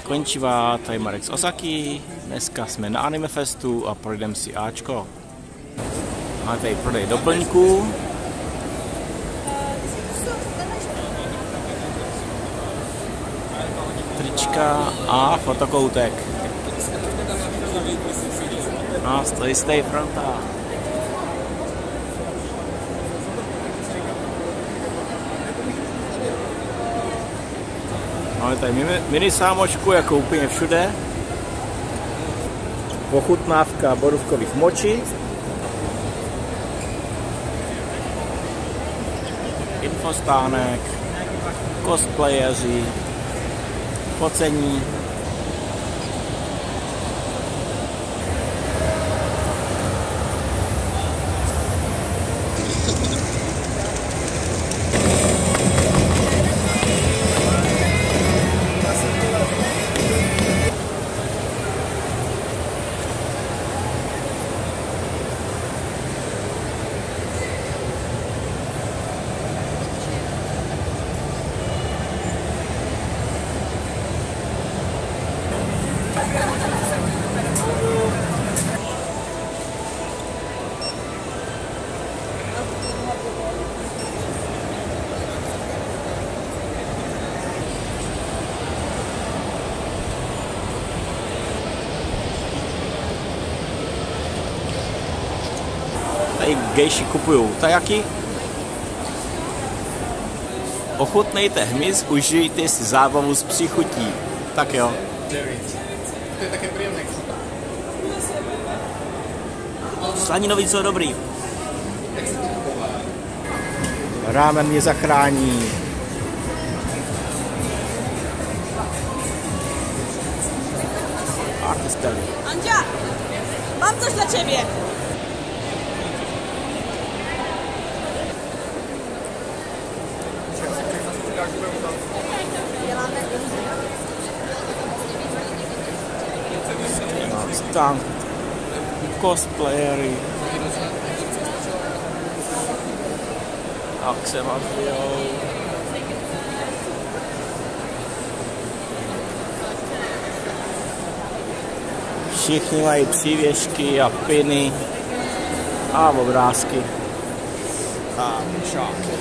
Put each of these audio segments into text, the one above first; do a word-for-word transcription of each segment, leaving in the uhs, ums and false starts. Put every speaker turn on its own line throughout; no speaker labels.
Konnichiwa, tady Marek z Osaki. Dneska jsme na Anime Festu a projdeme si Ačko. Máme tady prodej doplňků. Trička a fotokoutek. No, stojí stay fronta. Máme tady mini sámočku, jako úplně všude. Pochutnávka borůvkových močí. Infostánek, cosplayeři, focení. Tady gejši kupují tajaky. Ochutnejte hmyz, užijte si zábavu s příchutí. Tak jo.
To je také příjemné.
Slaninovi co dobrý. Rámen mě zachrání. Artisteli.
Anďa, mám coś dla ciebie.
Tam cosplayery. Jak se mazujou. Všichni mají přívěšky a piny a obrázky. A šáky.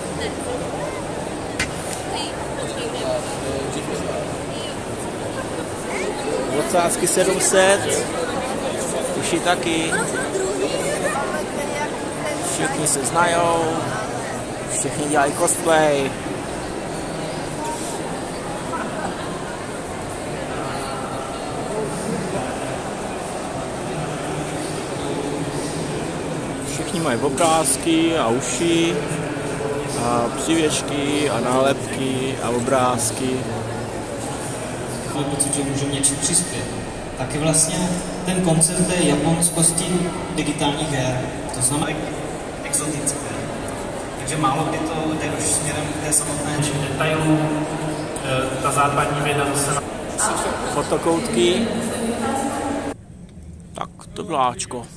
Ocásky sedm set, uši taky, všichni se znajou, všichni dělají cosplay. Všichni mají obrázky a uši, a přívěšky a nálepky a obrázky.
Pocit, že můžeme něčím přispět. Taky vlastně ten koncept je japonskosti digitálních her. To znamená exotické. Takže málo kdy to jde už směrem k té samotné detailu. Ta západní věda zase...
Fotokoutky. Tak to bylo Ačko.